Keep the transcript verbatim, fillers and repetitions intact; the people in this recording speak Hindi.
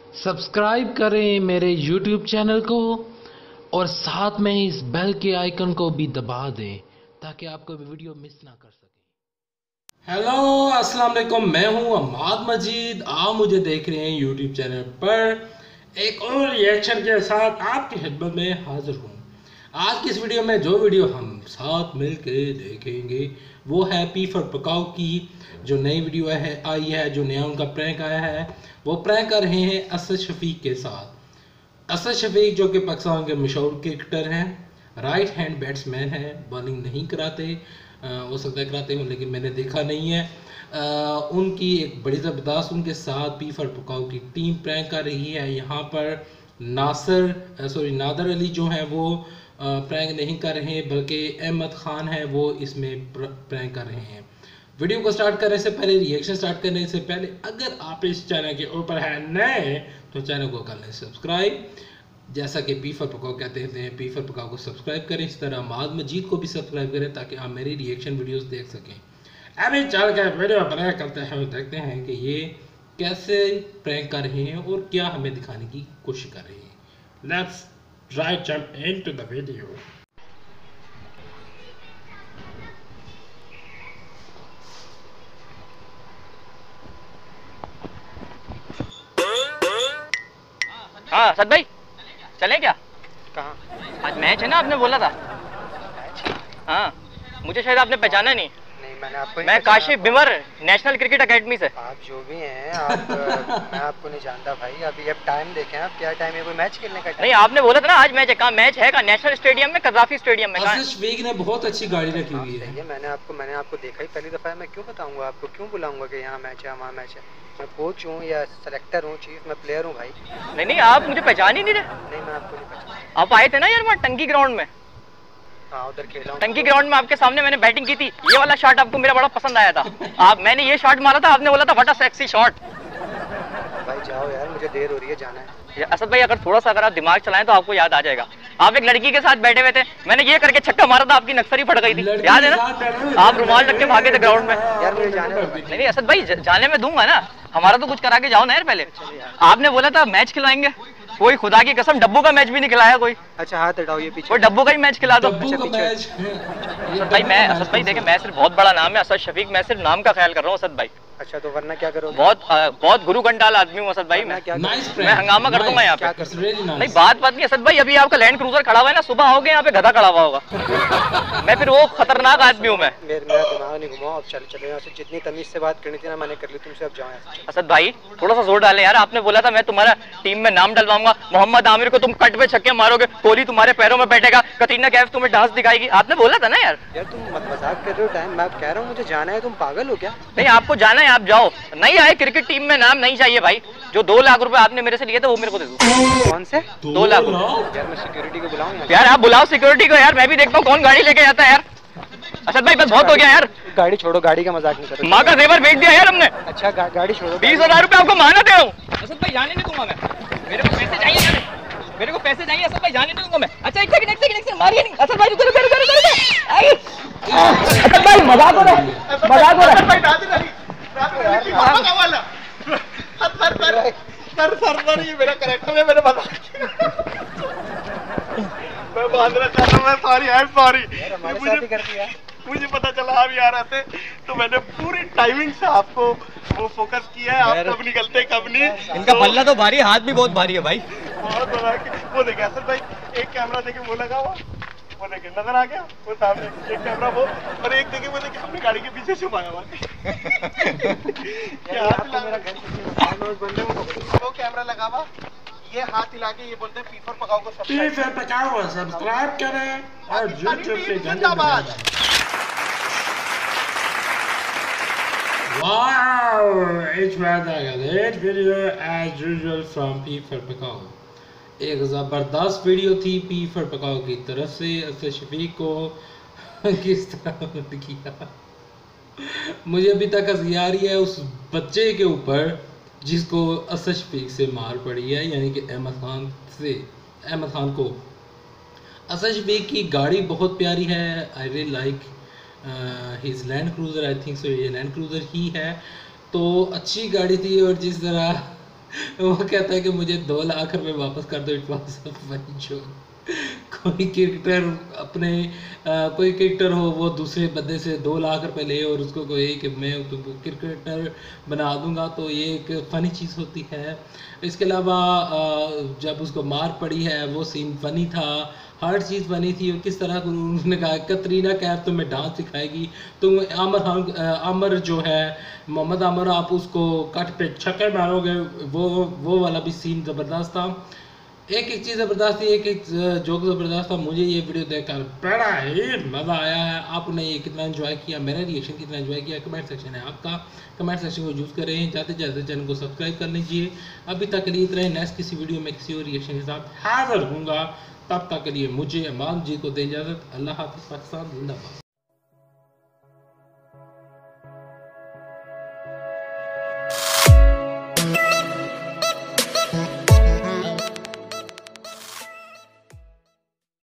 सब्सक्राइब करें मेरे यूट्यूब चैनल को और साथ में इस बेल के आइकन को भी दबा दें ताकि आपको वीडियो मिस ना कर सके। हेलो अस्सलाम वालेकुम, मैं हूं अहमद मजीद। आप मुझे देख रहे हैं यूट्यूब चैनल पर एक और रिएक्शन के साथ आपकी खिदमत में हाजिर हूं। आज की इस वीडियो में जो वीडियो हम साथ मिलकर देखेंगे वो है पी फॉर पकाओ की जो नई वीडियो है आई है, जो नया उनका प्रैंक आया है। वो प्रैंक कर रहे हैं असद शफीक के साथ। असद शफीक जो कि पाकिस्तान के मशहूर क्रिकेटर हैं, राइट हैंड बैट्समैन हैं, बॉलिंग नहीं कराते, हो सकता है कराते हो लेकिन मैंने देखा नहीं है। आ, उनकी एक बड़ी ज़बरदस्त उनके साथ पी फॉर पकाओ की टीम प्रैंक कर रही है। यहाँ पर नासर सॉरी नादर अली जो है वो प्रैंक नहीं कर रहे हैं, बल्कि अहमद खान है वो इसमें प्रैंक कर रहे हैं। वीडियो को स्टार्ट करने से पहले, रिएक्शन स्टार्ट करने से पहले, अगर आप इस चैनल के ऊपर है नए तो चैनल को कर लें सब्सक्राइब। जैसा कि पी फॉर पकाओ कहते हैं, पी फॉर पकाओ को सब्सक्राइब करें। इस तरह अहमद मजीद को भी सब्सक्राइब करें ताकि आप मेरी रिएक्शन वीडियोस देख सकें। अभी चल के वीडियो प्रैंक करते हैं, देखते हैं कि ये कैसे प्रैंक कर रहे हैं और क्या हमें दिखाने की कोशिश कर रहे हैं। Let's try jump into the video. हाँ सद भाई चले क्या? कहाँ? आज मैच है ना, आपने बोला था। हाँ मुझे शायद आपने पहचाना नहीं। नहीं मैंने आपको मैं काशिफ बिमर, नेशनल क्रिकेट एकेडमी से। आप जो भी हैं आप मैं आपको नहीं जानता भाई। अभी अब टाइम देखें आप, क्या टाइम है? कोई मैच खेलने का टाइम? नहीं आपने बोला था ना आज मैच है। कहाँ मैच है? कहाँ? नेशनल स्टेडियम में, कजाफी स्टेडियम में। असद शफीक ने बहुत अच्छी गाड़ी रखी हुई है। है मैंने आपको मैंने आपको देखा ही पहली दफ़ा है। मैं क्यों बताऊंगा आपको, क्यों बुलाऊंगा कि यहाँ मैच है वहाँ मैच है? मैं कोच हूँ या सेलेक्टर हूँ, चीफ, मैं प्लेयर हूँ भाई। नहीं नहीं आप मुझे पहचान ही नहीं रहे। नहीं मैं आपको नहीं पहचान। आप आए थे ना यार वहाँ टंकी ग्राउंड में। हाँ उधर खेला हूँ। टंकी ग्राउंड में आपके सामने मैंने बैटिंग की थी। ये वाला शॉट आपको मेरा बड़ा पसंद आया था। आप मैंने ये शॉट मारा था, आपने बोला था व्हाट अ सेक्सी शॉट। भाई जाओ यार, मुझे देर हो रही है, जाना है। असद भाई अगर थोड़ा सा अगर आप दिमाग चलाएं तो आपको याद आ जाएगा। आप एक लड़की के साथ बैठे हुए थे, मैंने ये करके छक्का मारा था, आपकी नक्सरी फट गई थी, याद है ना? आप रुमाल रख के भागे थे ग्राउंड में। यार मुझे जाने दो। नहीं नहीं असद भाई जाने में दूंगा ना, हमारा तो कुछ करा के जाओ ना यार। पहले आपने बोला था मैच खिलाएंगे, कोई खुदा की कसम डब्बू का मैच भी नहीं खिलाया कोई। अच्छा हाथ हटाओ, ये पीछे कोई डब्बू का ही मैच खिला दो। अच्छा भाई मैं असद भाई देखे, मैं सिर्फ बहुत बड़ा नाम है असद शफीक, मैं सिर्फ नाम का ख्याल कर रहा हूँ असद भाई। अच्छा तो वरना क्या करोगे? बहुत आ, बहुत गुरु घंटाल आदमी हूँ असद भाई। मैं क्या मैं हंगामा कर दूंगा यहाँ पे। नहीं नहीं बात बात नहीं असद भाई, अभी आपका लैंड क्रूजर खड़ा हुआ है ना, सुबह आओगे यहाँ पे गधा खड़ा हुआ होगा। मैं फिर वो खतरनाक आदमी हूँ मैं। मेरा दिमाग नहीं घुमाओ, अब चल चलो यहाँ से। जितनी तमीज से बात करनी थी ना मैंने कर ली तुमसे, अब जाओ यहाँ से। असद भाई थोड़ा सा जोर डालें यार। आपने बोला था मैं तुम्हारा टीम में नाम डलवाऊंगा, मोहम्मद आमिर को तुम कट पे छक्के मारोगे, कोहली तुम्हारे पैरों में बैठेगा, कतरीना कैफ तुम्हें डांस दिखाएगी, आपने बोला था ना यार। यार तुम मजाक कर रहे हो, टाइम मैं कह रहा हूँ मुझे जाना है, तुम पागल हो क्या? नहीं आपको जाना है, आप जाओ। नहीं आए क्रिकेट टीम में नाम नहीं चाहिए भाई। जो दो लाख रुपए आपने मेरे से लिए थे वो मेरे को दे दो। कौन से दो लाख? यार मैं सिक्योरिटी को बुलाऊं यार। यार आप बुलाओ सिक्योरिटी को यार, मैं भी देखता हूँ कौन गाड़ी लेके आता है यार। असद भाई बस बहुत हो गया यार। गाड़ी छोड़ो, गाड़ी का मजाक नहीं करो। माँ का जेवर बेच दिया यार हमने। अच्छा गा, गाड़ी छोड़ो। बीस हजार रुपए आपको माना दे रहा हूँ। असद भाई जाने नहीं दूंगा मैं, मेरे को पैसे चाहिए, मेरे को पैसे चाहिए असद भाई, जाने नहीं दूंगा मैं। अच्छा एक सेकंड एक सेकंड एक सेकंड मारिए नहीं असद भाई, रुको रुको रुको रुको। असद भाई मजाक हो रहा है, मजाक हो रहा है। सर सर सर ये मेरा कैरेक्टर है, मैंने बता मैं बांद्रा चल रहा हूं, मैं सॉरी आई एम सॉरी। हमारे साथ ही कर दिया। मुझे पता चला आप यहाँ रहते तो मैंने पूरी टाइमिंग से आपको वो फोकस किया है, आप कब निकलते कब नहीं। इनका पल्ला तो भारी, हाथ भी बहुत भारी है भाई। बहुत बड़ा। वो देखे असद भाई, एक कैमरा देखे वो लगा हुआ, वो देखे नजर आ गया वो सामने एक कैमरा वो, और एक देखे वो देखे अपनी गाड़ी के पीछे छुपाया हुआ। क्या मेरा घर बंदे वो कैमरा लगा हुआ, ये हाथ हिला के ये बोलते हैं पी फॉर पकाओ को सब्सक्राइब करें और यूट्यूब पे जिंदाबाद। Wow, it was a great video as usual from P for Pakaw. एक ज़बरदस्त वीडियो थी पी फॉर पकाओ की तरफ से। असद शफीक को किस तरह किया, मुझे अभी तक हंसी आ रही है उस बच्चे के ऊपर जिसको असद शफीक से मार पड़ी है, यानी कि अहमद खान से अहमद खान को। असद शफीक की गाड़ी बहुत प्यारी है, I really like his Land Cruiser, I think so ये लैंड क्रूज़र ही है, तो अच्छी गाड़ी थी। और जिस तरह वो कहता है कि मुझे दो लाख रुपए वापस कर दो, it was a funny joke. कोई क्रिकेटर अपने आ, कोई क्रिकेटर हो वो दूसरे बंदे से दो लाख रुपए ले और उसको कोई कि मैं तुमको क्रिकेटर बना दूंगा, तो ये एक फ़नी चीज़ होती है। इसके अलावा जब उसको मार पड़ी है वो सीन फ़नी था, हर चीज़ बनी थी। और किस तरह उन्होंने कहा कतरीना कैफ तुम्हें डांस सिखाएगी, तुम आमर खान आमर जो है मोहम्मद आमर आप उसको कट पे छक्के मारोगे, वो वो वाला भी सीन ज़बरदस्त था। एक एक चीज़ ज़बरदस्त थी, एक एक जोक ज़बरदस्त था। मुझे ये वीडियो देखकर बड़ा ही मज़ा आया है। आपने ये कितना एंजॉय किया, मेरा रिएक्शन कितना एंजॉय किया, कमेंट सेक्शन है आपका, कमेंट सेक्शन को यूज़ करें। जाते जाते चैनल को सब्सक्राइब कर लीजिए। अभी तक के लिए इतना ही, नेक्स्ट किसी वीडियो में किसी और रिएक्शन के साथ हाजिर होऊंगा। तब तक के लिए मुझे अमान जी को दे इजाज़त। अल्लाह हाफ़िज़। पाकिस्तान जिंदाबाद।